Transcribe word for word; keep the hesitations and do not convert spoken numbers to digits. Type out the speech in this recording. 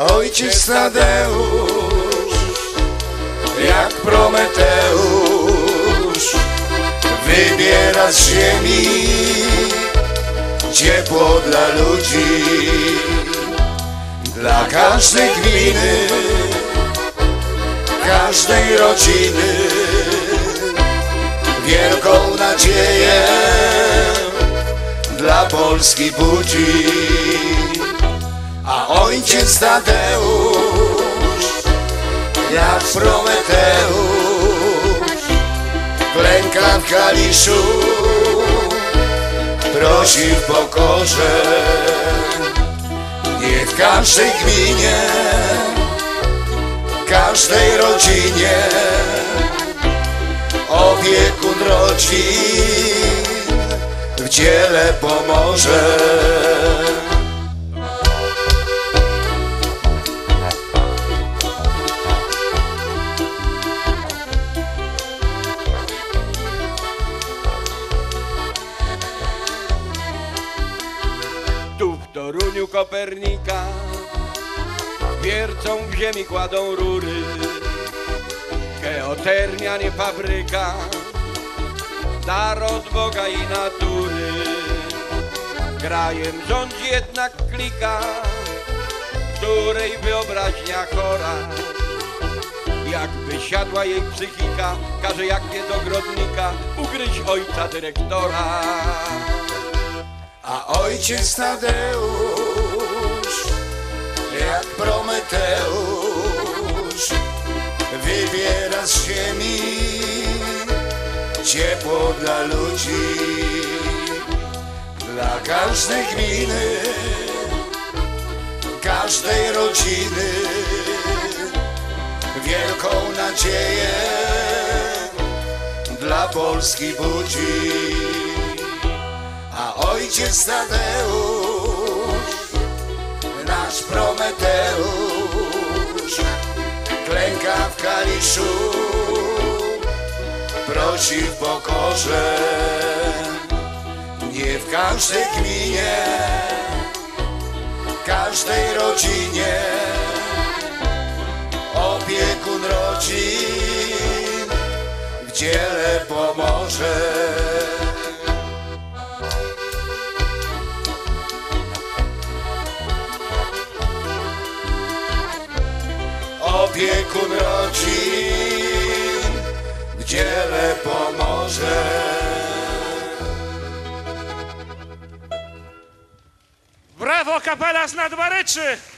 Ojciec Tadeusz, jak Prometeusz, wybiera z ziemi ciepło dla ludzi, dla każdej gminy, każdej rodziny. Wielką nadzieję dla Polski budzi, a ojciec Tadeusz, jak Prometeusz, klęka w Kaliszu, prosi w pokorze. Nie w każdej gminie, każdej rodzinie opiekun rodzin w dziele pomoże. Tu w Toruniu Kopernika wiercą w ziemi kładą rury. Geotermia nie fabryka, dar od Boga i natury. Krajem rządzi jednak klika, której wyobraźnia chora. Jakby siadła jej psychika, każe jak pies ogrodnika ugryźć ojca dyrektora. A ojciec Tadeusz, jak Prometeusz, wybiera z ziemi ciepło dla ludzi, dla każdej gminy, każdej rodziny. Wielką nadzieję dla Polski budzi, a ojciec Tadeusz, nasz Prometeusz, klęka w Kaliszu, prosi w pokorze. Nie w każdej gminie, każdej rodzinie opiekun rodzin w dziele pomoże. Opiekun rodzin w dziele pomoże. Brawo, kapela z Nadmaryczy!